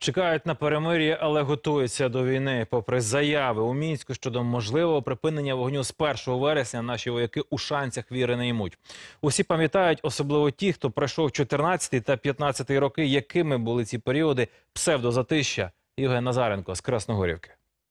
Чекають на перемир'я, але готуються до війни. Попри заяви у Мінську щодо можливого припинення вогню з 1 вересня, наші вояки у шанцях віри не ймуть. Усі пам'ятають, особливо ті, хто пройшов 14 та 15 роки, якими були ці періоди псевдозатища. Євген Назаренко з Красногорівки.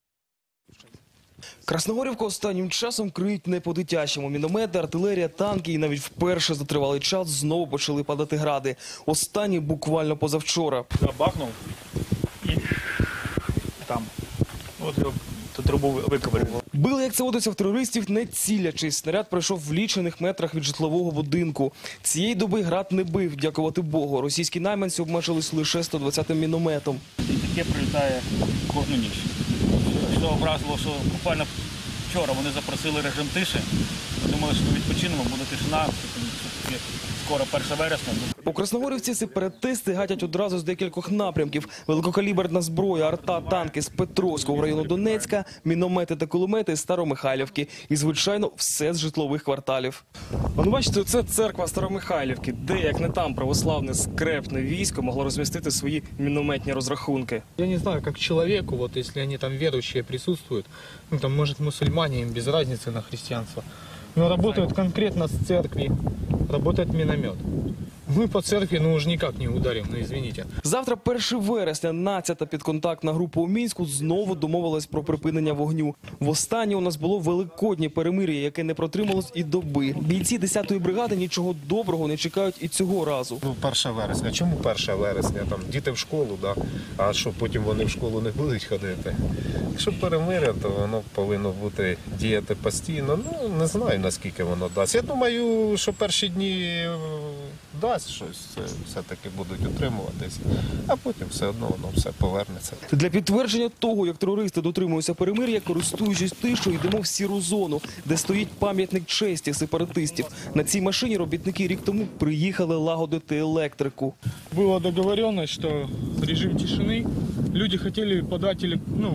Красногорівку останнім часом криють не по-дитячому. Міномети, артилерія, танки і навіть вперше за тривалий час знову почали падати гради. Останні буквально позавчора. Бахнув і там. От його ту трубу викопали. Били, як це водиться в терористів, не цілячись. Снаряд пройшов в лічених метрах від житлового будинку. Цієї доби град не бив, дякувати Богу. Російські найманці обмежились лише 120-м мінометом. І таке прилітає кожну ніч. Що образило, що буквально вчора вони запросили режим тиші. Думали, що ми відпочинемо, буде тишина. Скоро 1 вересня. У Красногорівці сепаратисти гатять одразу з декількох напрямків. Великокаліберна зброя, арта, танки з Петровського району Донецька, міномети та кулемети з Старомихайлівки. І, звичайно, все з житлових кварталів. Ну, бачите, це церква Старомихайлівки, де, як не там, православне скрепне військо могло розмістити свої мінометні розрахунки. Я не знаю, как человеку, вот если они там верующие присутствуют, ну там, может, мусульмане, им без разницы на христианство, но работают конкретно с церкви, работает миномет. Мы по церкви, ну уж никак не ударим, ну извините. Завтра 1 вересня 12-та підконтактна група у Мінську знову домовилась про припинення вогню. Востаннє у нас було великоднє перемир'я, яке не протрималось і доби. Бійці 10-ї бригади нічого доброго не чекають і цього разу. Ну, 1 вересня. Чому 1 вересня? Там діти в школу, да? А що потім вони в школу не будуть ходити? Якщо перемир'я, то воно повинно бути діяти постійно. Ну, не знаю, наскільки воно дасть. Я думаю, що перші дні дасть щось, все-таки будуть утримуватись, а потім все одно воно все повернеться. Для підтвердження того, як терористи дотримуються перемир'я, користуючись тишою, йдемо в сіру зону, де стоїть пам'ятник честі сепаратистів. На цій машині робітники рік тому приїхали лагодити електрику. Была договоренность, что режим тишины, люди хотели подать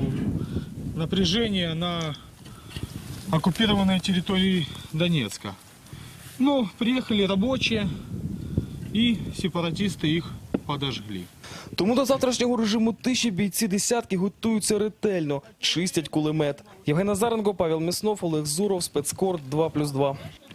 напряжение на оккупированной территории Донецка. Но приехали рабочие, и сепаратисты их подожгли. Тому до завтрашнього режиму тиші бійці десятки готуються ретельно, чистять кулемет. Євген Назаренко, Павел Мяснов, Олег Зуров, Спецкор 2+2.